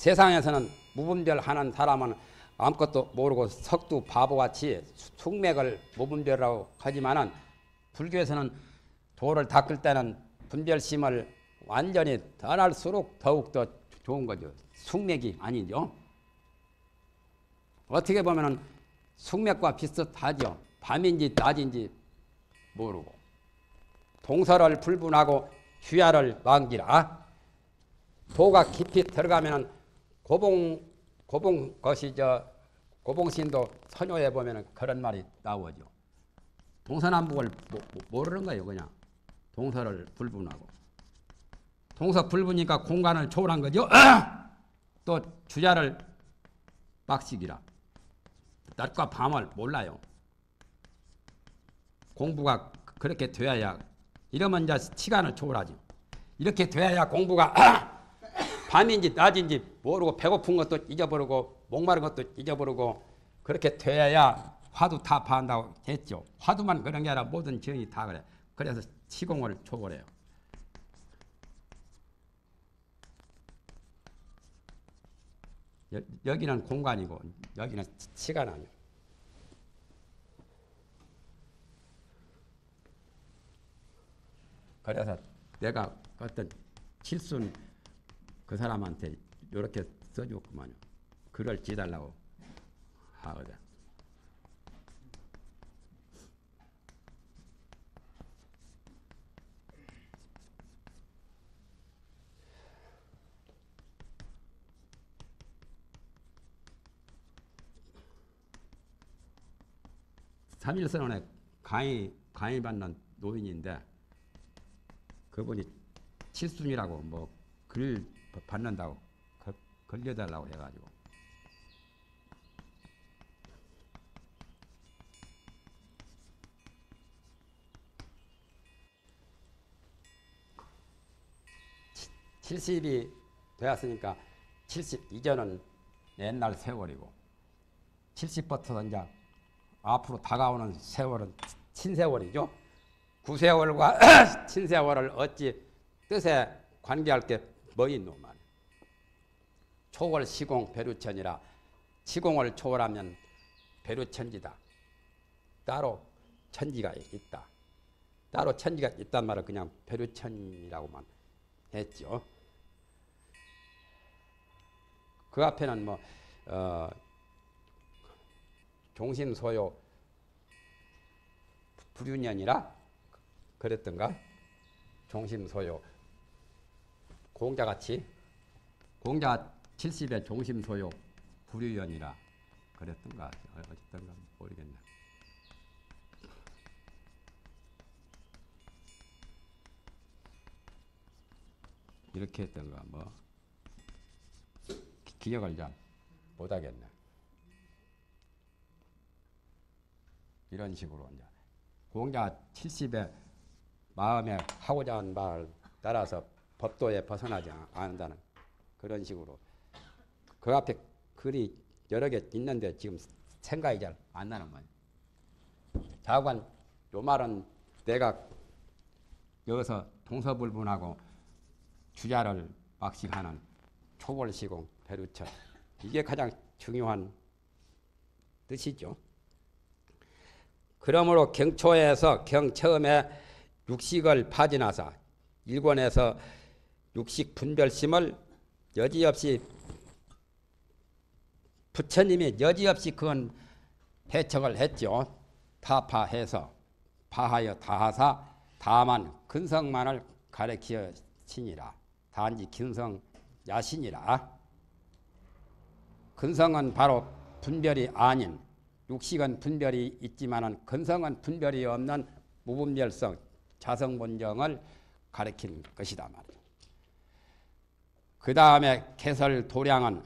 세상에서는 무분별하는 사람은 아무것도 모르고 석두 바보같이 숙맥을 무분별이라고 하지만은 불교에서는 도를 닦을 때는 분별심을 완전히 떠날수록 더욱더 좋은 거죠. 숙맥이 아니죠. 어떻게 보면은 숙맥과 비슷하죠. 밤인지 낮인지 모르고 동서를 불분하고 휴야를 망기라. 도가 깊이 들어가면은 고봉 것이 고봉신도 선효에 보면은 그런 말이 나오죠. 동서남북을 모르는 거예요. 그냥 동서를 불분하고 동서 불분이니까 공간을 초월한 거죠. 또 주자를 막식이라. 낮과 밤을 몰라요. 공부가 그렇게 돼야 이러면 이제 시간을 초월하죠. 이렇게 돼야 공부가 밤인지 낮인지 모르고 배고픈 것도 잊어버리고 목마른 것도 잊어버리고 그렇게 돼야 화두 타파한다고 했죠. 화두만 그런 게 아니라 모든 정이 다 그래. 그래서 시공을 초월해요. 여기는 공간이고 여기는 시간 아니에요. 그래서 내가 어떤 칠순 그 사람한테 이렇게 써줬구만요. 글을 지달라고 하거든. 삼일선언에 강의 받는 노인인데 그분이 칠순이라고 뭐 글 받는다고 걸려달라고 해가지고 (70이) 되었으니까 70 이전은 옛날 세월이고 70부터 이제 앞으로 다가오는 세월은 신세월이죠. 구세월과 신세월을 어찌 뜻에 관계할 게 뭐 있노 말이야. 초월 시공 배루천이라 시공을 초월하면 배루천지다. 따로 천지가 있다. 따로 천지가 있단 말을 그냥 배루천이라고만 했죠. 그 앞에는 뭐 종심소요 불윤연이라 그랬던가? 종심소요 공자같이 공자 70에 종심소요 불윤연이라 그랬던가? 어쨌든가 모르겠네. 이렇게 했던가 뭐 기억을 잘 못하겠네. 이런 식으로 이제 공자 70에 마음에 하고자 하는 말을 따라서 법도에 벗어나지 않는다는 그런 식으로 그 앞에 글이 여러 개 있는데 지금 생각이 잘 안 나는 거예요. 자관 요 말은 내가 여기서 동서불분하고 주자를 막식하는 초월시공 배루천 이게 가장 중요한 뜻이죠. 그러므로 경초에서 경처음에 육식을 파진하사 일권에서 육식 분별심을 여지없이 부처님이 여지없이 그건 해석을 했죠. 타파해서 파하여 다하사 다만 근성만을 가리키어 신이라. 단지 근성 야신이라. 근성은 바로 분별이 아닌 육식은 분별이 있지만은 근성은 분별이 없는 무분별성 자성본정을 가리킨 것이다 말이야. 그 다음에 개설 도량은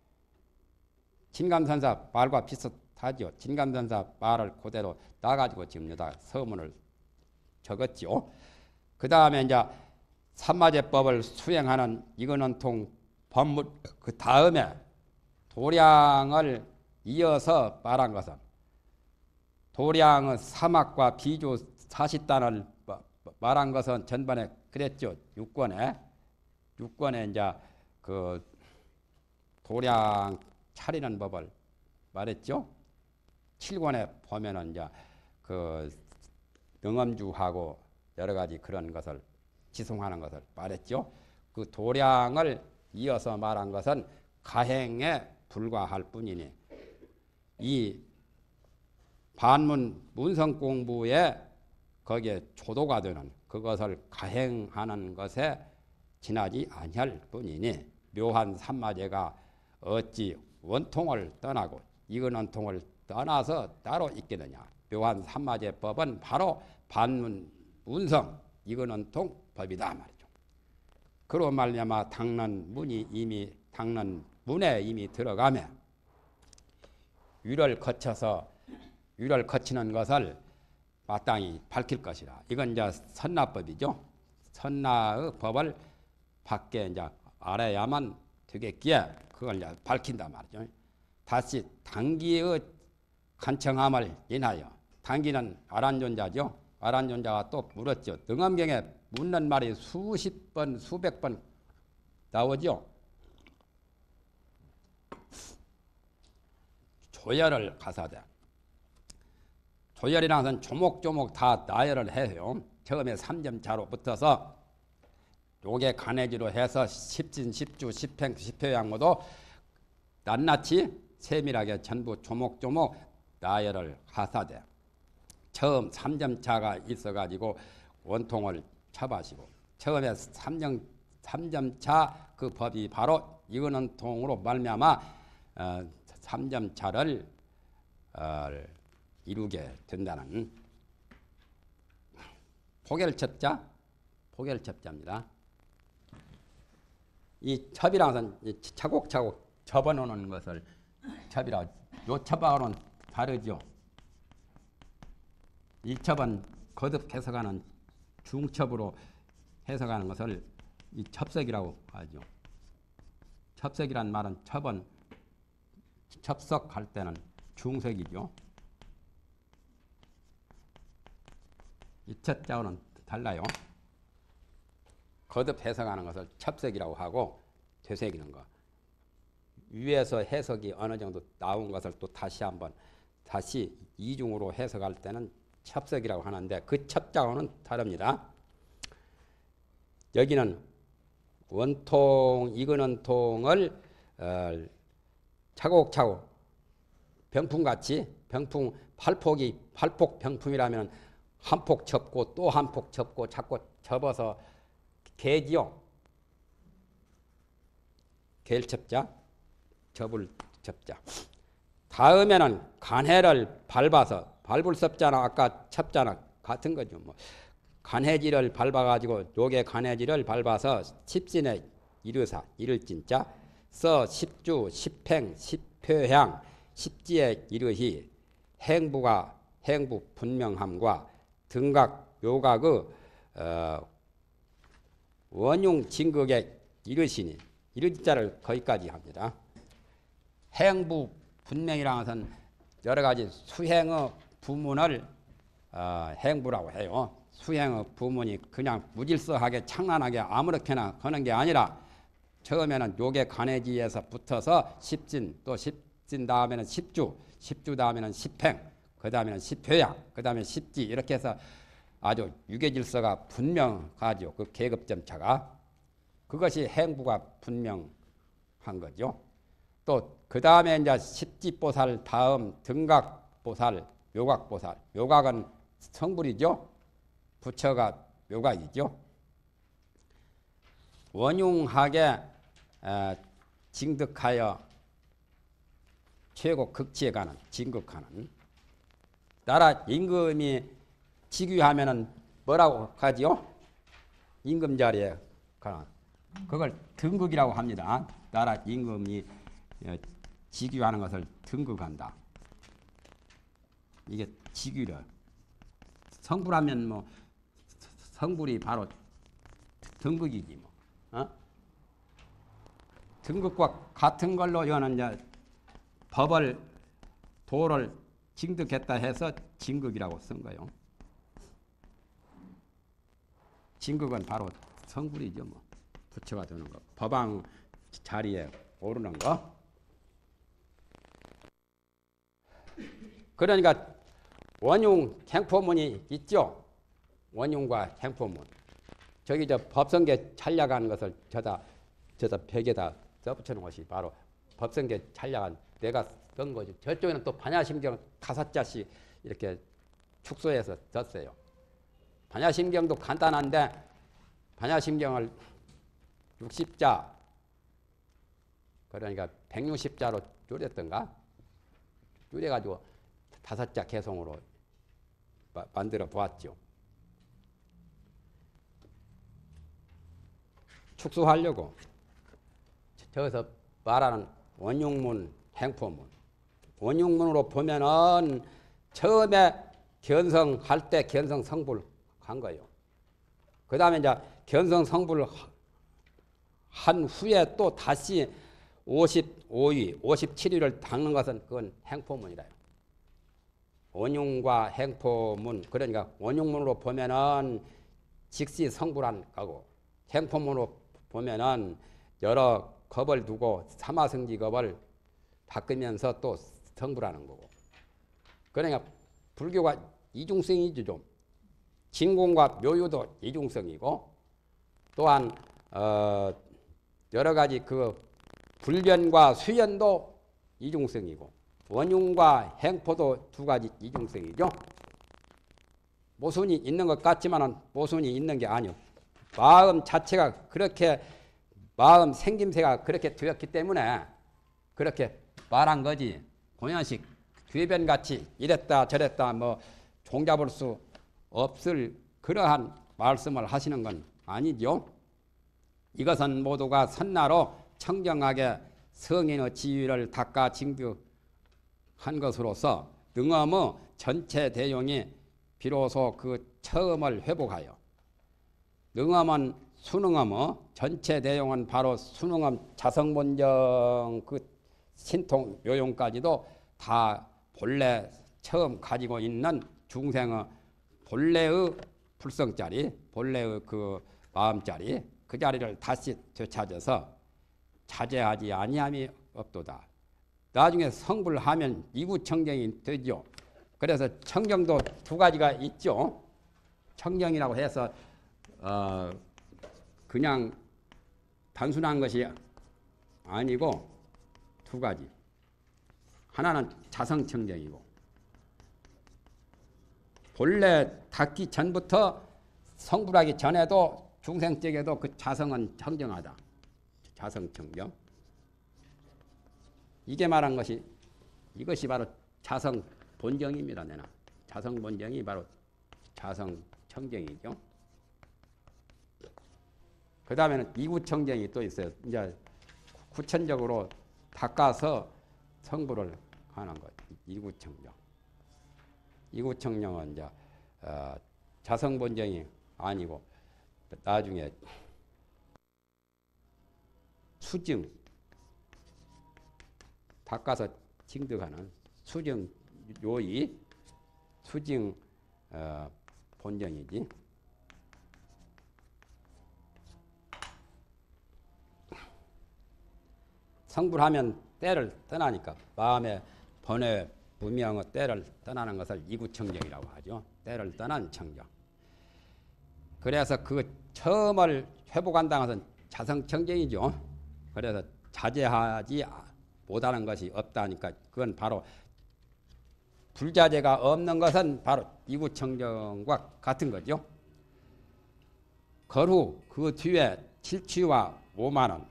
진감선사 말과 비슷하죠. 진감선사 말을 그대로 따가지고 지금 여기다 서문을 적었죠. 그 다음에 이제 삼마제법을 수행하는 이거는 통 법문 그 다음에 도량을 이어서 말한 것은 도량의 사막과 비주 40단을 말한 것은 전반에 그랬죠. 6권에 이제 그 도량 차리는 법을 말했죠. 7권에 보면은 이제 그 능엄주하고 여러 가지 그런 것을 지송하는 것을 말했죠. 그 도량을 이어서 말한 것은 가행에 불과할 뿐이니 이 반문 문성 공부에 거기에 초도가 되는 그것을 가행하는 것에 지나지 아니할 뿐이니 묘한 삼마제가 어찌 원통을 떠나고 이근원통을 떠나서 따로 있겠느냐. 묘한 삼마제법은 바로 반문 문성 이근원통 법이다 말이죠. 그로 말미암아 닦는 문에 이미 들어가며 유를 거치는 것을 마땅히 밝힐 것이라. 이건 이제 선나법이죠. 선나의 법을 밖에 이제 알아야만 되겠기에 그걸 이제 밝힌단 말이죠. 다시 당기의 간청함을 인하여, 당기는 아란존자죠. 아란존자가 또 물었죠. 능엄경에 묻는 말이 수십 번, 수백 번 나오죠. 조열을 가사대. 조열이라는 것은 조목조목 다 나열을 해요. 처음에 3점차로 붙어서 요게 간해지로 해서 십진, 십주, 십행, 십효양모도 낱낱이 세밀하게 전부 조목조목 나열을 하사대. 처음 3점차가 있어가지고 원통을 쳐바시고 처음에 3점차 그 법이 바로 이거는 통으로 말미암아 3점차를 이루게 된다는 포결첩자입니다. 이 첩이라는 것은 차곡차곡 접어놓는 것을 첩이라. 요 첩하고는 다르죠. 이 첩은 거듭 해석하는 중첩으로 해석하는 것을 이 첩석이라고 하죠. 첩석이란 말은 첩은 첩석할 때는 중석이죠. 이 첩자와는 달라요. 거듭 해석하는 것을 첩석이라고 하고 되새기는 거. 위에서 해석이 어느 정도 나온 것을 또 다시 이중으로 해석할 때는 첩석이라고 하는데 그 첩자와는 다릅니다. 여기는 원통, 이거는 통을 차곡차곡 병풍같이 병풍 팔폭 병풍이라면 한 폭 접고 또 한 폭 접고 자꾸 접어서 개지요. 개일첩자, 접을 첩자. 다음에는 간해를 밟을 섭자나 아까 첩자나 같은 거죠. 뭐 간해지를 밟아가지고 요게 간해지를 밟아서 십진에 이를 진자 서 십주 십행 십효향 십지에 이르히 행부 분명함과 등각 묘각의 원흉 진극에 이르시니 이르자를 거기까지 합니다. 행부 분명이라는 것은 여러 가지 수행의 부문을 행부라고 해요. 수행의 부문이 그냥 무질서하게 창란하게 아무렇게나 하는 게 아니라 처음에는 요게 간해지에서 붙어서 십진, 또 십진 다음에는 십주 다음에는 십행, 그 다음에는 십효양, 그 다음에 십지 이렇게 해서 아주 유계질서가 분명하죠. 그 계급점차가. 그것이 행부가 분명한 거죠. 또 그 다음에 이제 십지보살 다음 등각보살, 묘각보살. 묘각은 성불이죠. 부처가 묘각이죠. 원흉하게 징득하여 최고 극치에 가는 징극하는 나라 임금이 직위하면은 뭐라고 하지요? 임금 자리에 가는 그걸 등극이라고 합니다. 나라 임금이 직위하는 것을 등극한다. 이게 직위를 성불하면 뭐 성불이 바로 등극이지 뭐. 등극과 같은 걸로 이거는 이제 법을 도를 징득했다 해서 징극이라고 쓴 거예요. 징극은 바로 성불이죠 뭐. 부처가 되는 거. 법왕 자리에 오르는 거. 그러니까 원흉 행포문이 있죠. 원흉과 행포문. 저기 저 법성계 찰약한 것을 저다 벽에다 써붙여놓은 것이 바로 법성계 찰약한 내가 쓴 거지. 저쪽에는 또 반야심경 5자씩 이렇게 축소해서 썼어요. 반야심경도 간단한데 반야심경을 60자 그러니까 160자로 줄였던가 줄여가지고 5자 개성으로 만들어 보았죠. 축소하려고 저기서 말하는 원흉문, 행포문. 원흉문으로 보면은 처음에 견성할 때 견성 성불 한 거예요. 그 다음에 이제 견성 성불을 한 후에 또 다시 55위, 57위를 닦는 것은 그건 행포문이라요. 원흉과 행포문, 그러니까 원흉문으로 보면은 직시 성불한 거고, 행포문으로 보면은 여러 겁을 두고 삼화성지겁을 바꾸면서 또 성불하는 거고. 그러니까 불교가 이중성이죠 좀. 진공과 묘유도 이중성이고 또한 여러 가지 그 불변과 수연도 이중성이고 원흉과 행포도 2가지 이중성이죠. 모순이 있는 것 같지만은 모순이 있는 게 아니요. 마음 자체가 그렇게 마음 생김새가 그렇게 되었기 때문에 그렇게 말한 거지. 공연식 뒤변같이 이랬다 저랬다 뭐 종잡을 수 없을 그러한 말씀을 하시는 건 아니죠. 이것은 모두가 선나로 청정하게 성인의 지위를 닦아 징득한 것으로서 능엄의 전체 대용이 비로소 그 처음을 회복하여 능엄은 순응엄의 전체 대용은 바로 순응엄 자성본정 그 신통 요용까지도 다 본래 처음 가지고 있는 중생의 본래의 불성자리, 본래의 그 마음자리, 그 자리를 다시 되찾아서 자제하지 아니함이 없도다. 나중에 성불하면 이구청정이 되죠. 그래서 청정도 2가지가 있죠. 청정이라고 해서 그냥 단순한 것이 아니고 2가지. 하나는 자성청정이고 본래 닿기 전부터 성불하기 전에도 중생적에도 그 자성은 청정하다. 자성청정. 이게 말한 것이 이것이 바로 자성본정입니다. 내나 자성본정이 바로 자성청정이죠. 그 다음에는 이구청정이 또 있어요. 이제 구천적으로 닦아서 성불을 하는 것. 이구청정. 이구청정은 이제 자성본정이 아니고 나중에 수증 닦아서 징득하는 수증 요의 수증 본정이지. 성불하면 때를 떠나니까 마음의 번뇌 무명의 때를 떠나는 것을 이구청정이라고 하죠. 때를 떠난 청정. 그래서 그 처음을 회복한다는 것은 자성청정이죠. 그래서 자제하지 못하는 것이 없다니까 그건 바로 불자제가 없는 것은 바로 이구청정과 같은 거죠. 거루 그 뒤에 칠취와 5만원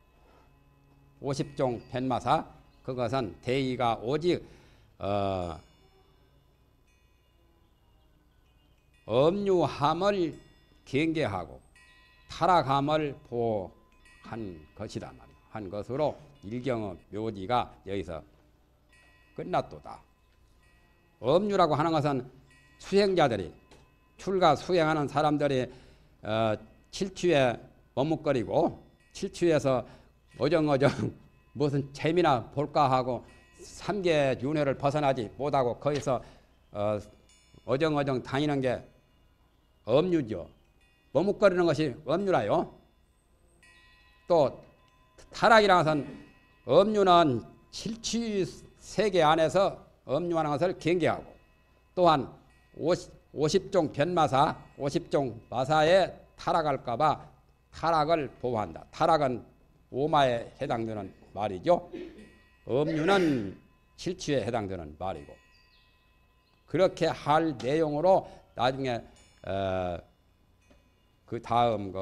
50종 벤마사 그것은 대의가 오직 엄유함을 경계하고 타락함을 보호한 것이다 말이야. 한 것으로 일경의 묘지가 여기서 끝났도다. 엄유라고 하는 것은 수행자들이 출가 수행하는 사람들이 칠취에 머뭇거리고 칠취에서 어정어정 무슨 재미나 볼까 하고 삼계 윤회를 벗어나지 못하고 거기서 어정어정 다니는 게 엄유죠. 머뭇거리는 것이 엄유라요. 또 타락이라는 것은 엄유는 칠취 세계 안에서 음흉하는 것을 경계하고 또한 50종 변마사, 50종 마사에 타락할까 봐 타락을 보호한다. 타락은 오마에 해당되는 말이죠. 음유는 실추에 해당되는 말이고 그렇게 할 내용으로 나중에 그 다음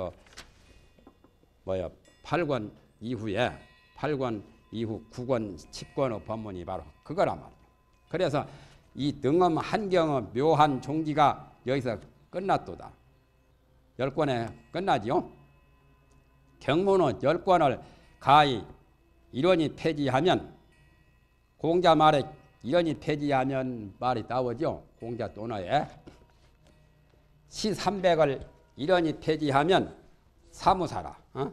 8권 이후에 8권 이후 9권 10권의 법문이 바로 그거란 말이에요. 그래서 이 등엄 한경의 묘한 종지가 여기서 끝났도다. 10권에 끝나지요. 경문의 10권을 가히 일원이 폐지하면 공자 말에 일원이 폐지하면 말이 나오죠. 공자 논어에 시 300을 일원이 폐지하면 사무사라.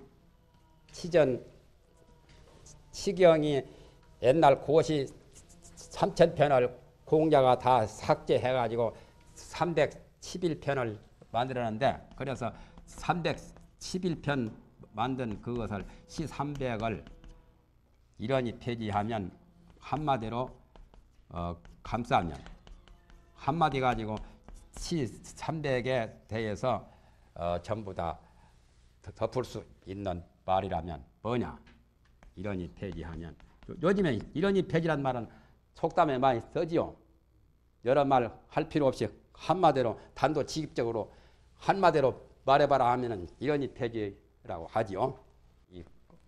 치경이 옛날 고시 3000편을 공자가 다 삭제해가지고 311편을 만들었는데 그래서 311편 만든 그것을 시 300을 일원이 폐지하면 한마디로 감싸면 한마디 가지고 시 300에 대해서 전부 다 덮을 수 있는 말이라면 뭐냐? 일원이 폐지하면 요즘에 일원이 폐지란 말은 속담에 많이 쓰지요. 여러 말 할 필요 없이 한마디로 단도직입적으로 한마디로 말해봐라 하면은 일원이 폐지라고 하지요. 이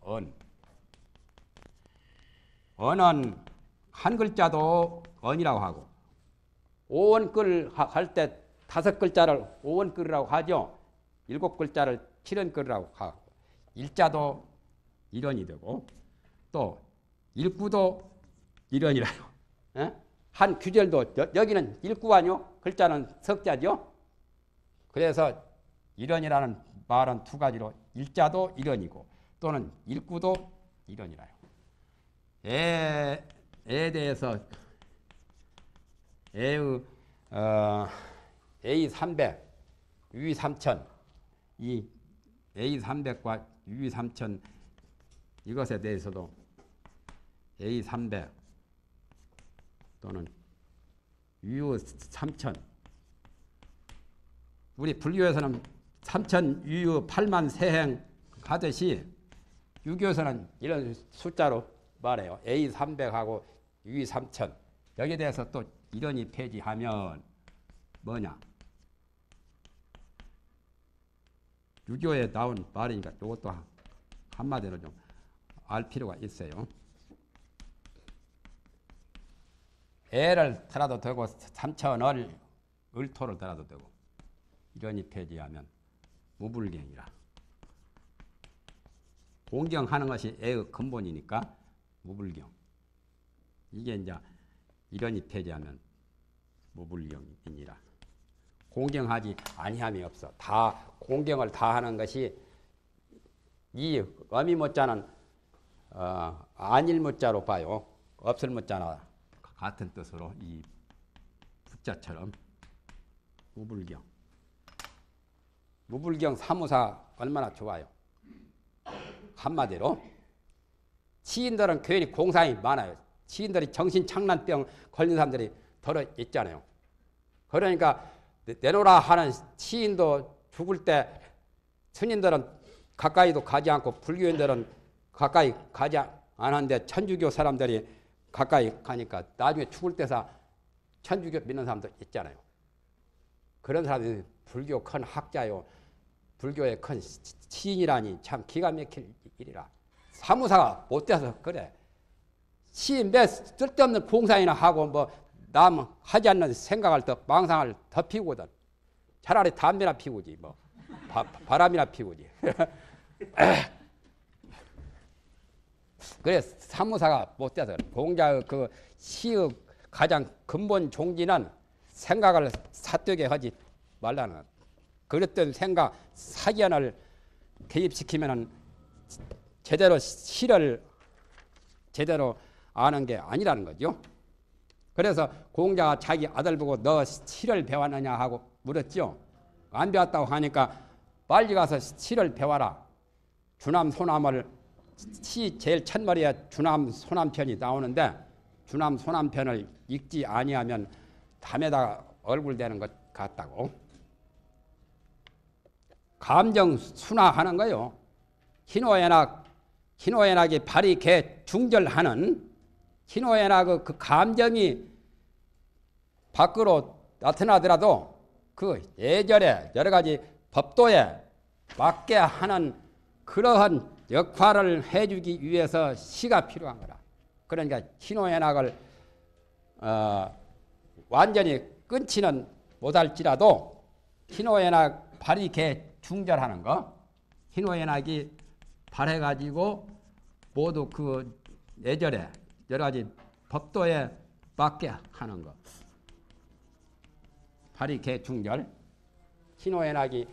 언은 한 글자도 언이라고 하고 오원글 할 때 5글자를 오원글이라고 하죠. 7글자를 7원글이라고 하고 일자도 일원이 되고 또 일구도 일원이라요. 한 규절도 여기는 일구 아니요? 글자는 석자죠. 그래서 일원이라는 말은 두 가지로 일자도 일원이고 또는 일구도 일원이라요. 애에 대해서 애의 A300, 유의3천 이 A300과 유의3천 이것에 대해서도 A300 또는 유의3천 우리 불교에서는 3천 유의 8만 세행 하듯이 유교에서는 이런 숫자로 말해요. A300하고 유의3천 여기에 대해서 또 일원이 폐지하면 뭐냐? 유교에 나온 말이니까 이것도 한마디로 좀 알 필요가 있어요. 애를 들어도 되고 3천을 을토를 들어도 되고 일원이 폐지하면 무불경이라. 공경하는 것이 애의 근본이니까 무불경. 이게 이제 일원이 폐지하면 무불경이니라. 공경하지 아니함이 없어. 다 공경을 다 하는 것이 이 어미모자는 아닐 모자로 봐요. 없을 모자나 같은 뜻으로 이 부자처럼 무불경. 무불경 사무사 얼마나 좋아요. 한마디로 치인들은 괜히 공상이 많아요. 치인들이 정신착란병 걸린 사람들이 덜어 있잖아요. 그러니까 내놓으라 하는 치인도 죽을 때 스님들은 가까이도 가지 않고 불교인들은 가까이 가지 않았는데 천주교 사람들이 가까이 가니까 나중에 죽을 때서 천주교 믿는 사람도 있잖아요. 그런 사람들이 불교 큰 학자요. 불교의 큰 시인이라니 참 기가 막힐 일이라. 사무사가 못 돼서 그래. 시인 몇 쓸데없는 공상이나 하고 뭐 남 하지 않는 생각을 더 망상을 더 피우거든. 차라리 담배나 피우지 뭐 바람이나 피우지. 그래 사무사가 못 돼서 공자의 그 시의 가장 근본 종지는 생각을 사되게 하지 말라는. 그랬던 생각 사견을 개입시키면은 제대로 시를 제대로 아는 게 아니라는 거죠. 그래서 공자가 자기 아들 보고 너 시를 배웠느냐 하고 물었죠. 안 배웠다고 하니까 빨리 가서 시를 배워라. 주남 소남을 시 제일 첫머리에 주남 소남 편이 나오는데 주남 소남편을 읽지 아니하면 담에다가 얼굴 대는 것 같다고. 감정 순화하는 거요. 희노애락이 발이 개 중절하는 희노애락 그 감정이 밖으로 나타나더라도 그 예절에 여러 가지 법도에 맞게 하는 그러한 역할을 해주기 위해서 시가 필요한 거라. 그러니까 희노애락을 완전히 끊지는 못할지라도 희노애락 발이 개 중절하는 거, 희노애락이 발해가지고 모두 그 예절에 여러 가지 법도에 맞게 하는 거. 발이 개 중절. 희노애락이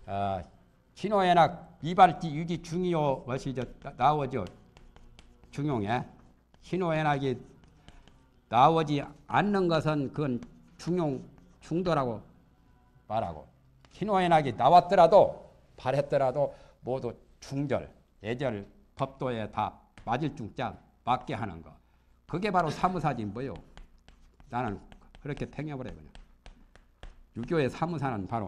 희노애락 이발지 유기 중요 것이 나오죠. 중용에 희노애락이 나오지 않는 것은 그건 중도라고 말하고, 희노애락이 나왔더라도 발했더라도 모두 중절, 예절, 법도에 다 맞을 중자 맞게 하는 거. 그게 바로 사무사지 뭐요. 나는 그렇게 팽여버려 그냥. 유교의 사무사는 바로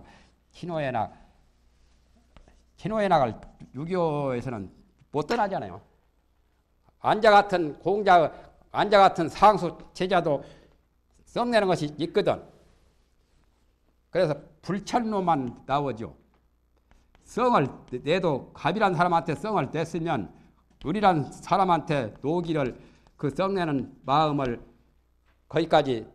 희노애락을 유교에서는 못 떠나잖아요. 안자 같은 상수 제자도 썩내는 것이 있거든. 그래서 불철로만 나오죠. 성을 내도 갑이란 사람한테 성을 냈으면 을이란 사람한테 노기를 그 썩내는 마음을 거기까지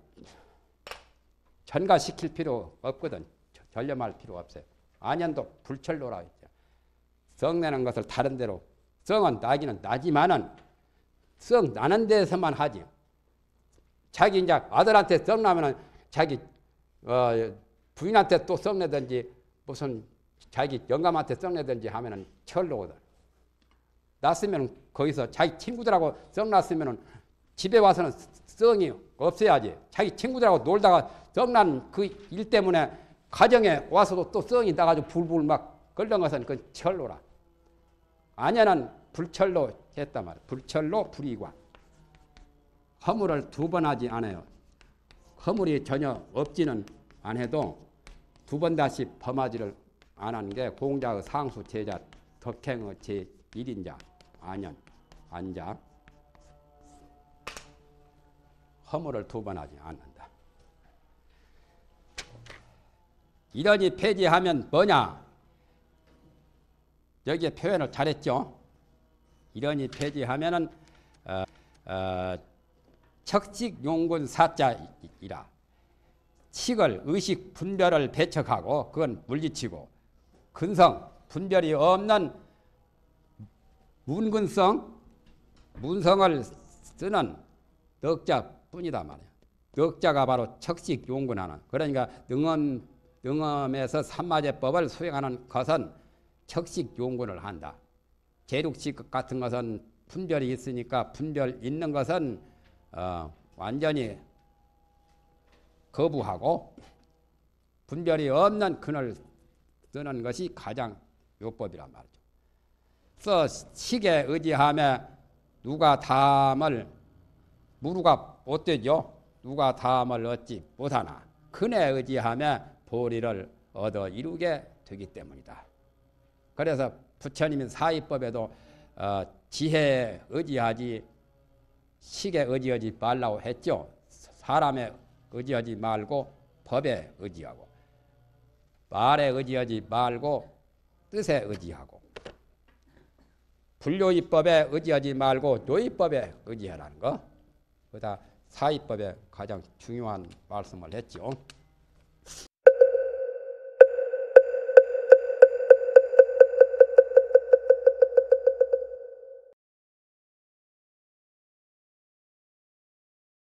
전가시킬 필요 없거든. 전념할 필요 없어요. 안연도 불철로라 했죠. 썩내는 것을 다른 데로, 성은 나기는 나지만은 썩 나는 데서만 하지. 자기 이제 아들한테 썩 나면은 자기 부인한테 또 썩 내든지 무슨 자기 영감한테 썩 내든지 하면은 철로거든. 났으면 거기서 자기 친구들하고 썩 났으면은 집에 와서는 썩이 없어야지. 자기 친구들하고 놀다가 썩난 그 일 때문에 가정에 와서도 또 썩이 나가지고 불불 막 끓는 것은 그 철로라. 아냐는 불철로 했단 말이야. 불철로 불이관. 허물을 두 번 하지 않아요. 허물이 전혀 없지는 않아도 두 번 다시 범하지를 안 하는 게 공자의 상수 제자 덕행의 제1인자 안연 안자. 허물을 두 번 하지 않는다. 이러니 폐지하면 뭐냐? 여기에 표현을 잘했죠. 이러니 폐지하면은 척식용군 사자이라. 칙을 의식 분별을 배척하고 그건 물리치고, 근성 분별이 없는 문근성 문성을 쓰는 넉자뿐이다 말이야. 넉자가 바로 척식용군하는, 그러니까 능엄에서 삼마제법을 수행하는 것은 척식용군을 한다. 제륙식 같은 것은 분별이 있으니까 분별 있는 것은 완전히 거부하고 분별이 없는 근을 쓰는 것이 가장 요법이란 말이죠. 그래서 식에 의지하며 누가 다음을 무루가 못 되죠. 누가 다음을 얻지 못하나 근에 의지하며 보리를 얻어 이루게 되기 때문이다. 그래서 부처님이 사의법에도 지혜에 의지하지 식에 의지하지 말라고 했죠. 사람에 의지하지 말고 법에 의지하고, 말에 의지하지 말고 뜻에 의지하고, 불요의법에 의지하지 말고 요의법에 의지하라는 거. 그다 사의법에 가장 중요한 말씀을 했죠.